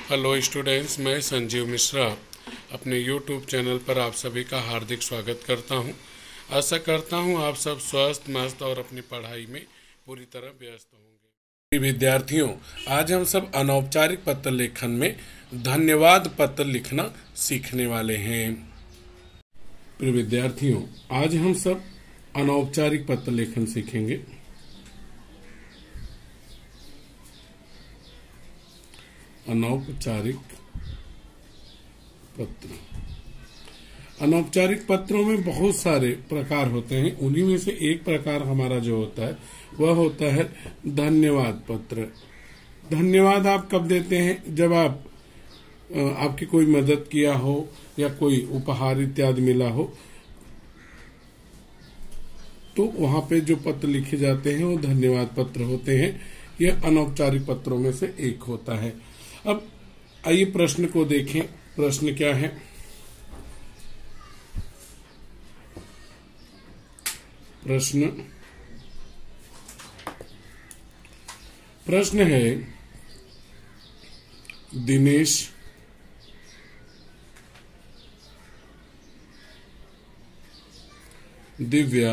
Hello students, मैं संजीव मिश्रा अपने YouTube channel पर आप सभी का हार्दिक स्वागत करता हूं। आशा करता हूं आप सब स्वस्थ मस्त और अपनी पढ़ाई में पूरी तरह व्यस्त होंगे। विद्यार्थियों, आज हम सब अनौपचारिक पत्र लेखन में धन्यवाद पत्र लिखना सीखने वाले हैं। प्रिय विद्यार्थियों, आज हम सब अनौपचारिक पत्र लेखन सीखेंगे। अनौपचारिक पत्र। अनौपचारिक पत्रों में बहुत सारे प्रकार होते हैं। उन्हीं में से एक प्रकार हमारा जो होता है वह होता है धन्यवाद पत्र। धन्यवाद आप कब देते हैं? जब आपकी कोई मदद किया हो या कोई उपहार इत्यादि मिला हो, तो वहां पे जो पत्र लिखे जाते हैं वो धन्यवाद पत्र होते हैं। यह अनौपचारिक पत्रों में से एक होता है। अब आइए प्रश्न को देखें। प्रश्न क्या है? प्रश्न है, दिनेश दिव्या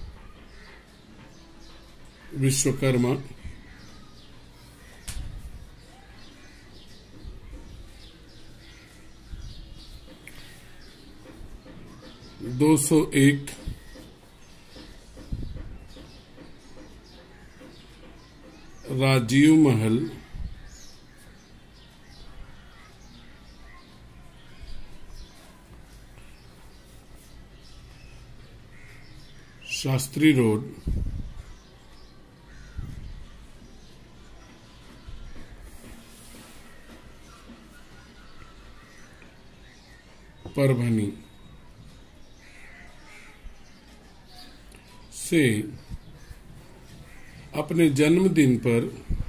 विश्वकर्मा 201 राजीव महल शास्त्री रोड परभनी से अपने जन्मदिन पर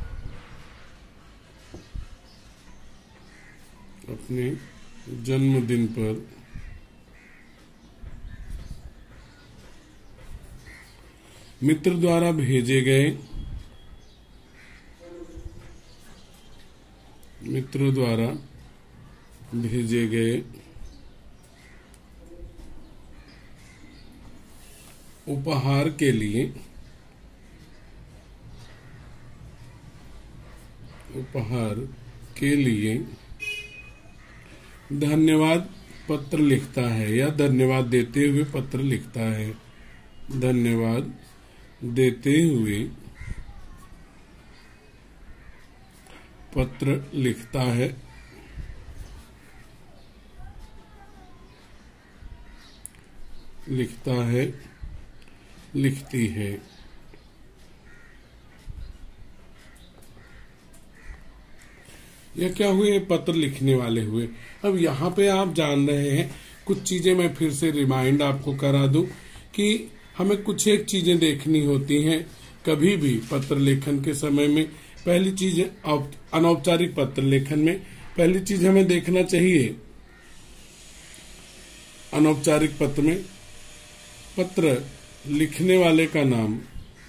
मित्र द्वारा भेजे गए उपहार के लिए धन्यवाद पत्र लिखता है या धन्यवाद देते हुए पत्र लिखता है। धन्यवाद देते हुए पत्र लिखता है। लिखती है। यह क्या हुए? पत्र लिखने वाले हुए। अब यहाँ पे आप जान रहे हैं, कुछ चीजें मैं फिर से रिमाइंड आपको करा दूं कि हमें कुछ एक चीजें देखनी होती हैं कभी भी पत्र लेखन के समय में। पहली चीज, अनौपचारिक पत्र लेखन में पहली चीज हमें देखना चाहिए, अनौपचारिक पत्र में पत्र लिखने वाले का नाम।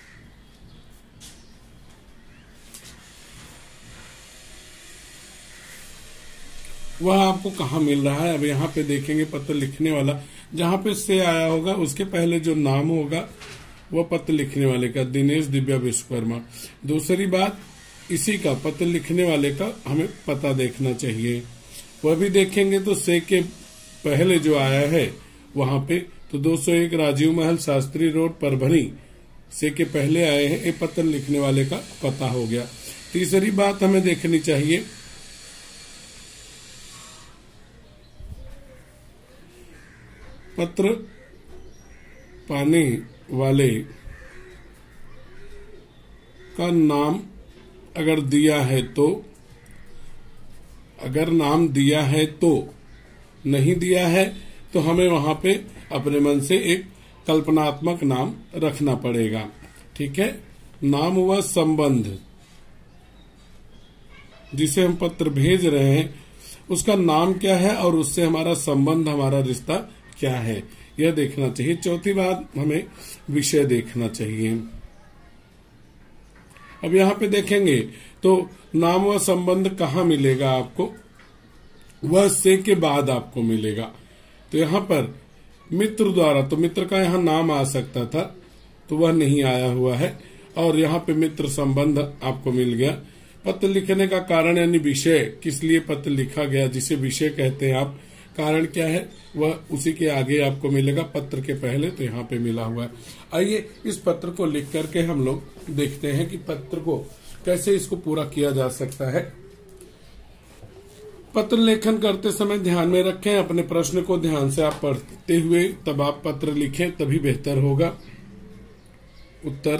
वह आपको कहाँ मिल रहा है? अब यहाँ पे देखेंगे पत्र लिखने वाला, जहाँ पे से आया होगा उसके पहले जो नाम होगा वह पत्र लिखने वाले का, दिनेश दिव्या विश्वकर्मा। दूसरी बात, इसी का पत्र लिखने वाले का हमें पता देखना चाहिए। वह भी देखेंगे तो से के पहले जो आया है वहां पे, तो 201 राजीव महल शास्त्री रोड परभनी से के पहले आए हैं, ये पत्र लिखने वाले का पता हो गया। तीसरी बात हमें देखनी चाहिए, पत्र पाने वाले का नाम अगर दिया है तो, अगर नाम दिया है तो, नहीं दिया है तो हमें वहां पे अपने मन से एक कल्पनात्मक नाम रखना पड़ेगा। ठीक है? नाम हुआ संबंध, जिसे हम पत्र भेज रहे हैं उसका नाम क्या है और उससे हमारा संबंध, हमारा रिश्ता क्या है, यह देखना चाहिए। चौथी बात, हमें विषय देखना चाहिए। अब यहाँ पे देखेंगे तो नाम व संबंध कहाँ मिलेगा आपको, वह से के बाद आपको मिलेगा। तो यहाँ पर मित्र द्वारा, तो मित्र का यहाँ नाम आ सकता था, तो वह नहीं आया हुआ है। और यहाँ पे मित्र संबंध आपको मिल गया। पत्र लिखने का कारण यानी विषय, किस लिए पत्र लिखा गया, जिसे विषय कहते हैं आप, कारण क्या है, वह उसी के आगे आपको मिलेगा, पत्र के पहले। तो यहाँ पे मिला हुआ है। आइए इस पत्र को लिख करके हम लोग देखते हैं कि पत्र को कैसे इसको पूरा किया जा सकता है। पत्र लेखन करते समय ध्यान में रखें, अपने प्रश्न को ध्यान से आप पढ़ते हुए तब आप पत्र लिखें, तभी बेहतर होगा। उत्तर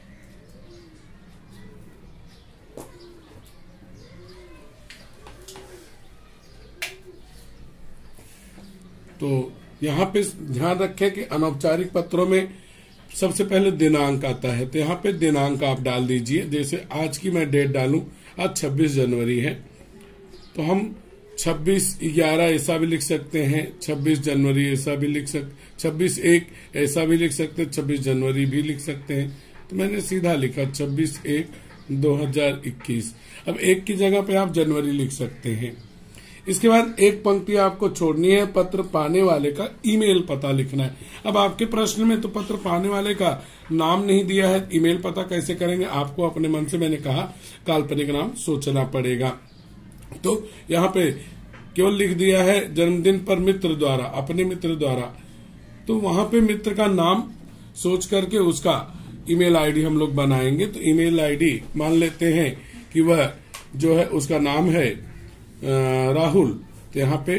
तो यहाँ पे ध्यान रखें कि अनौपचारिक पत्रों में सबसे पहले दिनांक आता है, तो यहाँ पे दिनांक आप डाल दीजिए। जैसे आज की मैं डेट डालूं, आज 26 जनवरी है, तो हम 26/11 ऐसा भी लिख सकते हैं, 26 जनवरी ऐसा भी लिख सकते, 26/1 ऐसा भी लिख सकते हैं, 26 जनवरी भी लिख सकते हैं। तो मैंने सीधा लिखा 26/1/2021। अब 1 की जगह पे आप जनवरी लिख सकते हैं। इसके बाद एक पंक्ति आपको छोड़नी है, पत्र पाने वाले का ईमेल पता लिखना है। अब आपके प्रश्न में तो पत्र पाने वाले का नाम नहीं दिया है, ईमेल पता कैसे करेंगे, आपको अपने मन से, मैंने कहा, काल्पनिक नाम सोचना पड़ेगा। तो यहाँ पे केवल लिख दिया है जन्मदिन पर मित्र द्वारा, अपने मित्र द्वारा, तो वहां पे मित्र का नाम सोच करके उसका ईमेल आईडी हम लोग बनाएंगे। तो ईमेल आईडी मान लेते हैं कि वह जो है उसका नाम है राहुल। तो यहाँ पे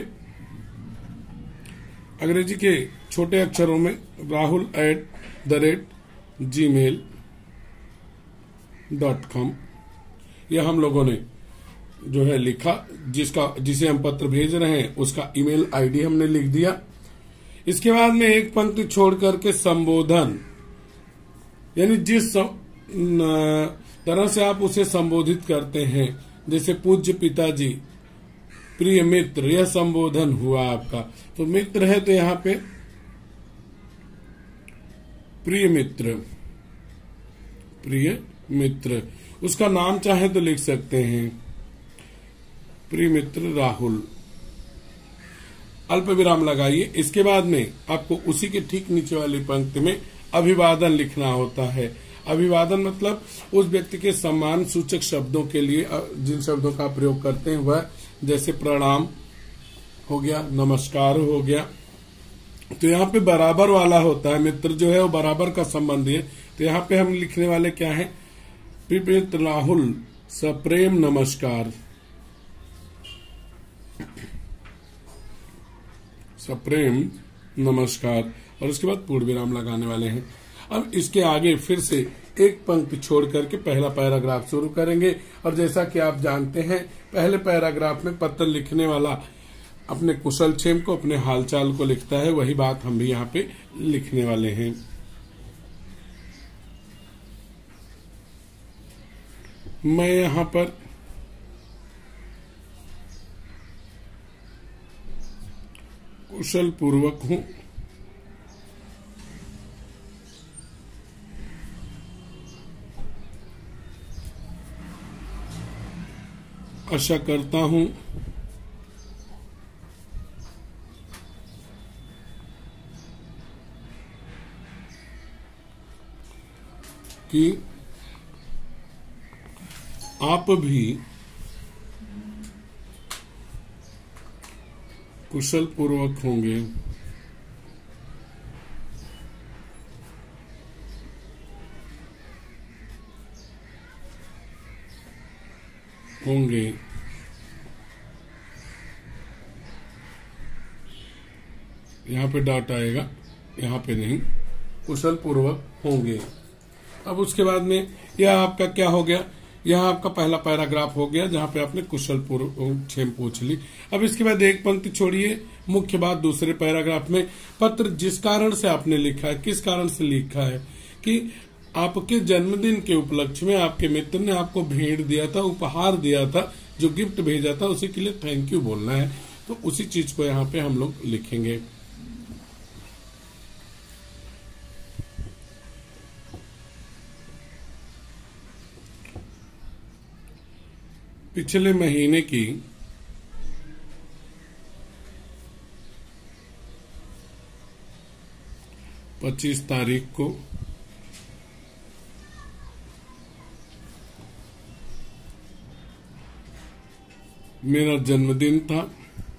अंग्रेजी के छोटे अक्षरों में rahul@gmail.com यह हम लोगों ने जो है लिखा, जिसे हम पत्र भेज रहे हैं उसका ईमेल आईडी हमने लिख दिया। इसके बाद में एक पंक्ति छोड़ करके संबोधन, यानी जिस तरह से आप उसे संबोधित करते हैं, जैसे पूज्य पिताजी, प्रिय मित्र, यह संबोधन हुआ आपका। तो मित्र है तो यहाँ पे प्रिय मित्र, प्रिय मित्र, उसका नाम चाहे तो लिख सकते हैं, प्रिय मित्र राहुल। अल्प विराम लगाइए। इसके बाद में आपको उसी के ठीक नीचे वाली पंक्ति में अभिवादन लिखना होता है। अभिवादन मतलब उस व्यक्ति के सम्मान सूचक शब्दों के लिए जिन शब्दों का प्रयोग करते हैं वह, जैसे प्रणाम हो गया, नमस्कार हो गया। तो यहाँ पे बराबर वाला होता है, मित्र जो है वो बराबर का संबंधी है। तो यहाँ पे हम लिखने वाले क्या है, प्रिय राहुल सप्रेम नमस्कार, सप्रेम नमस्कार, और उसके बाद पूर्ण विराम लगाने वाले हैं। अब इसके आगे फिर से एक पंक्ति छोड़ करके पहला पैराग्राफ शुरू करेंगे। और जैसा कि आप जानते हैं, पहले पैराग्राफ में पत्र लिखने वाला अपने कुशल क्षेम को, अपने हालचाल को लिखता है, वही बात हम भी यहाँ पे लिखने वाले हैं। मैं यहाँ पर कुशल पूर्वक हूं, आशा करता हूं कि आप भी कुशल पूर्वक होंगे। यहाँ पे डॉट आएगा, यहाँ पे नहीं, कुशल पूर्वक होंगे। अब उसके बाद में यह आपका क्या हो गया, यह आपका पहला पैराग्राफ हो गया जहां पे आपने कुशल क्षेम पूछ ली। अब इसके बाद एक पंक्ति छोड़िए, मुख्य बात दूसरे पैराग्राफ में, पत्र जिस कारण से आपने लिखा है, किस कारण से लिखा है, कि आपके जन्मदिन के उपलक्ष्य में आपके मित्र ने आपको भेंट दिया था, उपहार दिया था, जो गिफ्ट भेजा था, उसी के लिए थैंक यू बोलना है। तो उसी चीज को यहाँ पे हम लोग लिखेंगे। पिछले महीने की 25 तारीख को मेरा जन्मदिन था।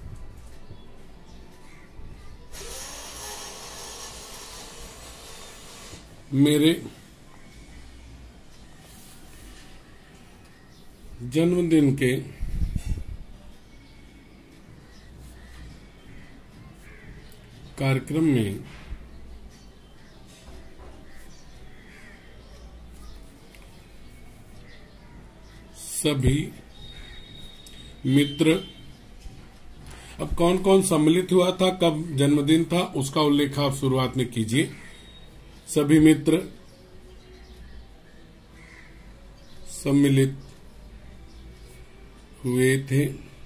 मेरे जन्मदिन के कार्यक्रम में सभी मित्र, अब कौन कौन सम्मिलित हुआ था, कब जन्मदिन था, उसका उल्लेख आप शुरुआत में कीजिए। सभी मित्र सम्मिलित हुए थे।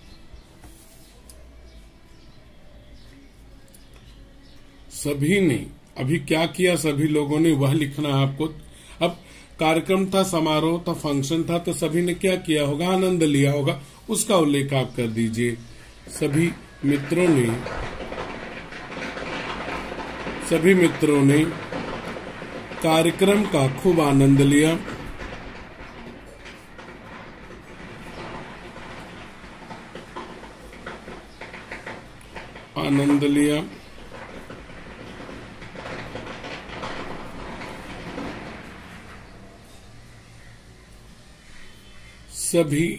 सभी ने अभी क्या किया, सभी लोगों ने वह लिखना है आपको। अब कार्यक्रम था, समारोह था, फंक्शन था, तो सभी ने क्या किया होगा, आनंद लिया होगा, उसका उल्लेख आप कर दीजिए। सभी मित्रों ने कार्यक्रम का खूब आनंद लिया। सभी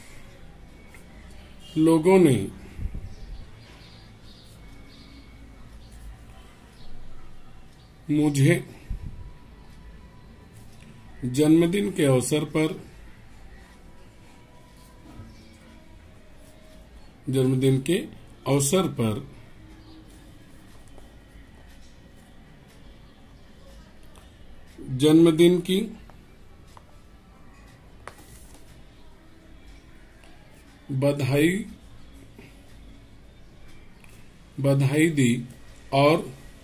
लोगों ने मुझे जन्मदिन के अवसर पर जन्मदिन की बधाई दी और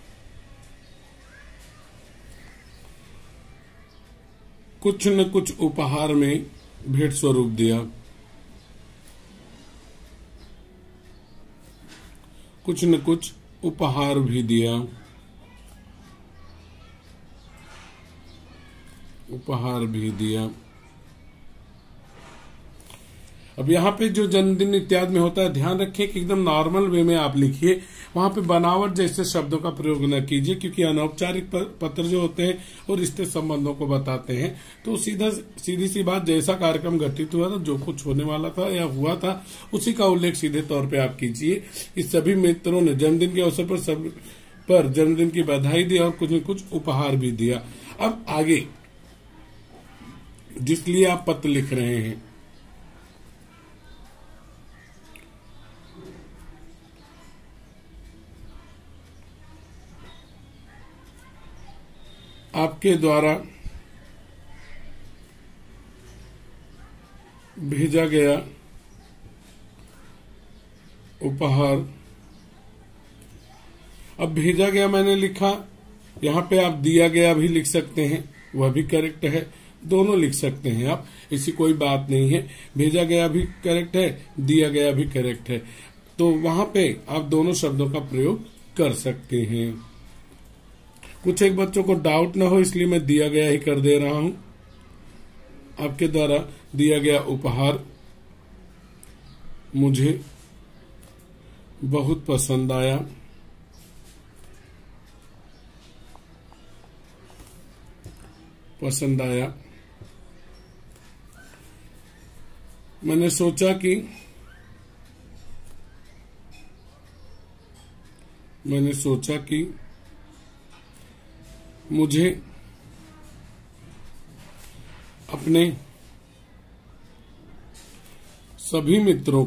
कुछ न कुछ उपहार में भेंट स्वरूप दिया। कुछ न कुछ उपहार भी दिया। अब यहाँ पे जो जन्मदिन इत्यादि में होता है, ध्यान रखिए कि एकदम नॉर्मल वे में आप लिखिए। वहां पे बनावट जैसे शब्दों का प्रयोग न कीजिए, क्योंकि अनौपचारिक पत्र जो होते हैं और रिश्ते संबंधों को बताते हैं। तो सीधी सी बात, जैसा कार्यक्रम घटित हुआ था, जो कुछ होने वाला था या हुआ था, उसी का उल्लेख सीधे तौर पे आप कीजिए। इस सभी मित्रों ने जन्मदिन के अवसर पर जन्मदिन की बधाई दी और कुछ न कुछ उपहार भी दिया। अब आगे जिसलिए आप पत्र लिख रहे हैं, आपके द्वारा भेजा गया उपहार। अब भेजा गया मैंने लिखा, यहाँ पे आप दिया गया भी लिख सकते हैं, वह भी करेक्ट है। दोनों लिख सकते हैं आप, ऐसी कोई बात नहीं है। भेजा गया भी करेक्ट है, दिया गया भी करेक्ट है, तो वहां पे आप दोनों शब्दों का प्रयोग कर सकते हैं। कुछ एक बच्चों को डाउट ना हो, इसलिए मैं दिया गया ही कर दे रहा हूं। आपके द्वारा दिया गया उपहार मुझे बहुत पसंद आया। मैंने सोचा कि मुझे अपने सभी मित्रों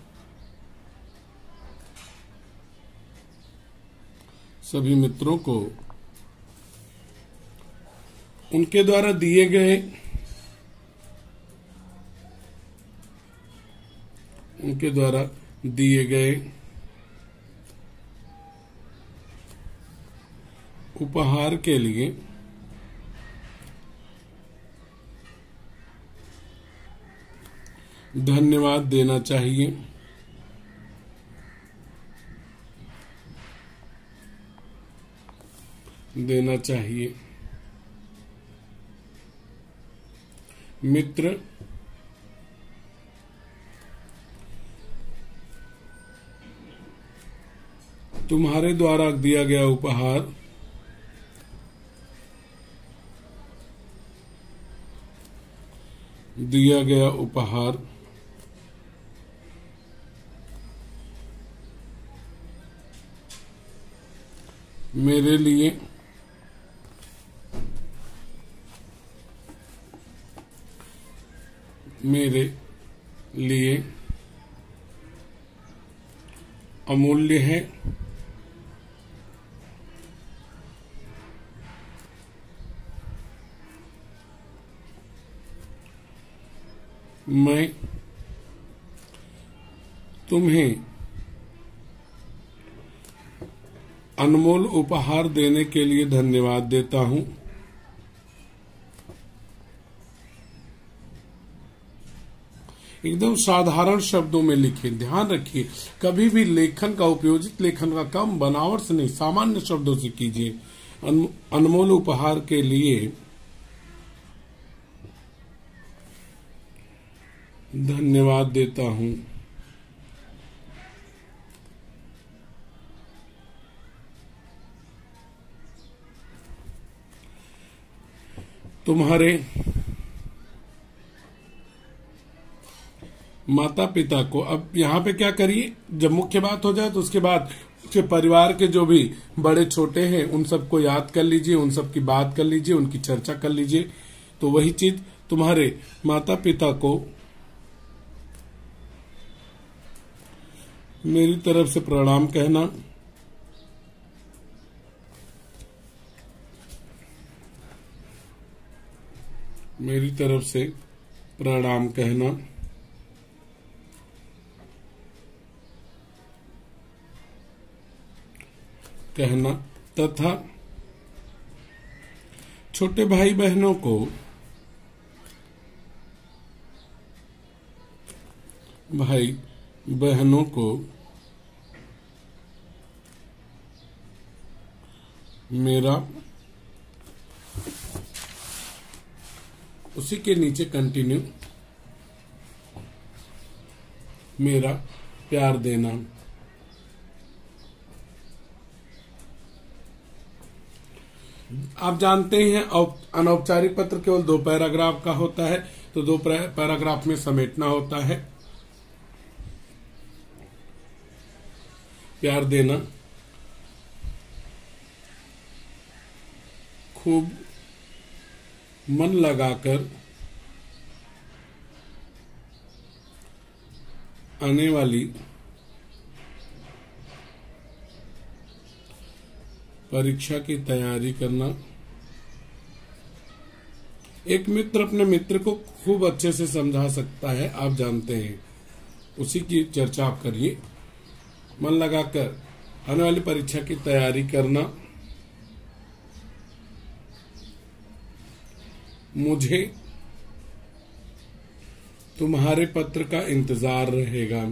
को उनके द्वारा दिए गए उपहार के लिए धन्यवाद देना चाहिए। देना चाहिए। मित्र, तुम्हारे द्वारा दिया गया उपहार मेरे लिए अमूल्य है। मैं तुम्हें अनमोल उपहार देने के लिए धन्यवाद देता हूं। एकदम साधारण शब्दों में लिखें। ध्यान रखिए, कभी भी लेखन का, उपयोजित लेखन का काम बनावट से नहीं, सामान्य शब्दों से कीजिए। अनमोल उपहार के लिए धन्यवाद देता हूं। तुम्हारे माता पिता को, अब यहाँ पे क्या करिए, जब मुख्य बात हो जाए तो उसके बाद उसके परिवार के जो भी बड़े छोटे हैं उन सबको याद कर लीजिए, उन सब की बात कर लीजिए, उनकी चर्चा कर लीजिए। तो वही चीज, तुम्हारे माता पिता को मेरी तरफ से प्रणाम कहना। मेरी तरफ से प्रणाम कहना तथा छोटे भाई बहनों को मेरा, उसी के नीचे कंटिन्यू, मेरा प्यार देना। आप जानते हैं अनौपचारिक पत्र केवल 2 पैराग्राफ का होता है, तो 2 पैराग्राफ में समेटना होता है। प्यार देना, खूब मन लगाकर आने वाली परीक्षा की तैयारी करना। एक मित्र अपने मित्र को खूब अच्छे से समझा सकता है, आप जानते हैं, उसी की चर्चा आप करिए। मन लगाकर आने वाली परीक्षा की तैयारी करना। मुझे तुम्हारे पत्र का इंतजार रहेगा।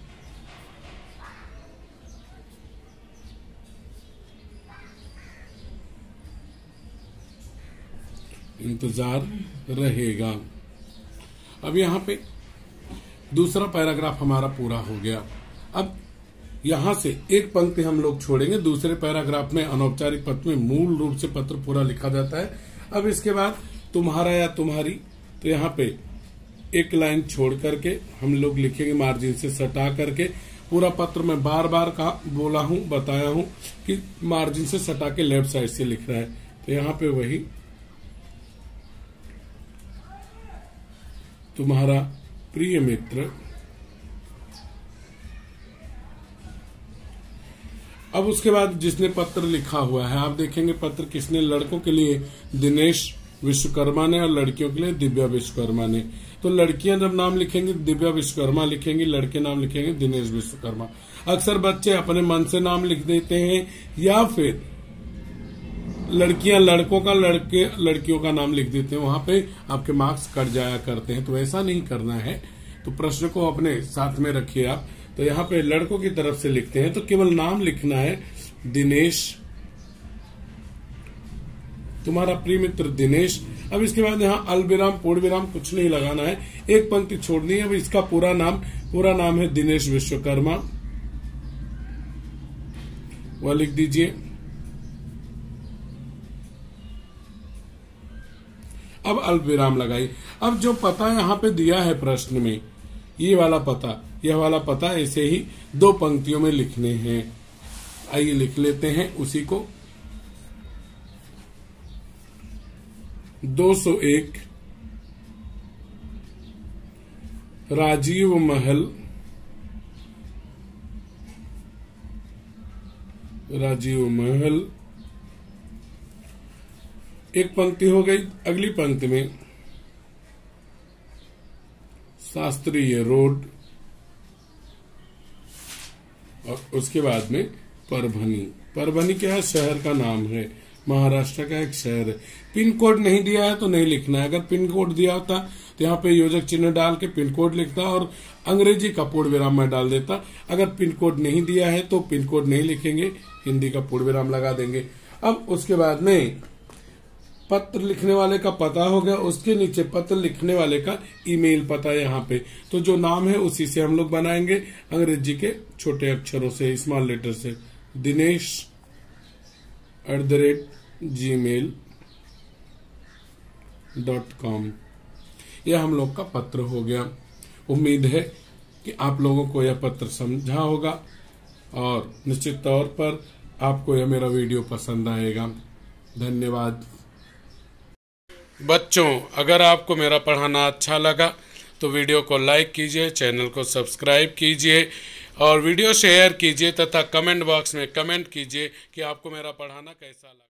अब यहाँ पे दूसरा पैराग्राफ हमारा पूरा हो गया। अब यहाँ से एक पंक्ति हम लोग छोड़ेंगे। दूसरे पैराग्राफ में अनौपचारिक पत्र में मूल रूप से पत्र पूरा लिखा जाता है। अब इसके बाद तुम्हारा या तुम्हारी, तो यहाँ पे एक लाइन छोड़ करके हम लोग लिखेंगे मार्जिन से सटा करके। पूरा पत्र में बार बार बोला हूं, बताया हूं कि मार्जिन से सटा के लेफ्ट साइड से लिख रहा है। तो यहाँ पे वही तुम्हारा प्रिय मित्र। अब उसके बाद जिसने पत्र लिखा हुआ है, आप देखेंगे पत्र किसने, लड़कों के लिए दिनेश विश्वकर्मा ने और लड़कियों के लिए दिव्या विश्वकर्मा ने। तो लड़कियां जब नाम लिखेंगी दिव्या विश्वकर्मा लिखेंगी, लड़के नाम लिखेंगे दिनेश विश्वकर्मा। अक्सर बच्चे अपने मन से नाम लिख देते हैं, या फिर लड़कियां लड़कों का, लड़के लड़कियों का नाम लिख देते हैं, वहां पे आपके मार्क्स कट जाया करते हैं। तो ऐसा नहीं करना है। तो प्रश्न को अपने साथ में रखिए आप। तो यहाँ पे लड़कों की तरफ से लिखते हैं तो केवल नाम लिखना है, दिनेश तुम्हारा प्रिय मित्र दिनेश। अब इसके बाद यहाँ अल्प विराम पूर्ण विराम कुछ नहीं लगाना है, एक पंक्ति छोड़नी है। अब इसका पूरा नाम है दिनेश विश्वकर्मा, वह लिख दीजिए। अब अल्प विराम लगाइए। अब जो पता यहाँ पे दिया है प्रश्न में, यह वाला पता ऐसे ही 2 पंक्तियों में लिखने हैं। आइए लिख लेते हैं उसी को। 201 राजीव महल, एक पंक्ति हो गई। अगली पंक्ति में शास्त्रीय रोड, और उसके बाद में परभनी क्या है? शहर का नाम है, महाराष्ट्र का एक शहर है। पिन कोड नहीं दिया है तो नहीं लिखना है। अगर पिन कोड दिया होता तो यहाँ पे योजक चिन्ह डाल के पिन कोड लिखता और अंग्रेजी का पूर्ण विराम में डाल देता। अगर पिन कोड नहीं दिया है तो पिन कोड नहीं लिखेंगे, हिंदी का पूर्ण विराम लगा देंगे। अब उसके बाद में पत्र लिखने वाले का पता हो गया, उसके नीचे पत्र लिखने वाले का ईमेल पता है यहाँ पे। तो जो नाम है उसी से हम लोग बनाएंगे, अंग्रेजी के छोटे अक्षरों से, स्मॉल लेटर से, dinesh@gmail.com। यह हम लोग का पत्र हो गया। उम्मीद है कि आप लोगों को यह पत्र समझा होगा और निश्चित तौर पर आपको यह मेरा वीडियो पसंद आएगा। धन्यवाद। बच्चों, अगर आपको मेरा पढ़ाना अच्छा लगा तो वीडियो को लाइक कीजिए, चैनल को सब्सक्राइब कीजिए और वीडियो शेयर कीजिए तथा कमेंट बॉक्स में कमेंट कीजिए कि आपको मेरा पढ़ाना कैसा लगा।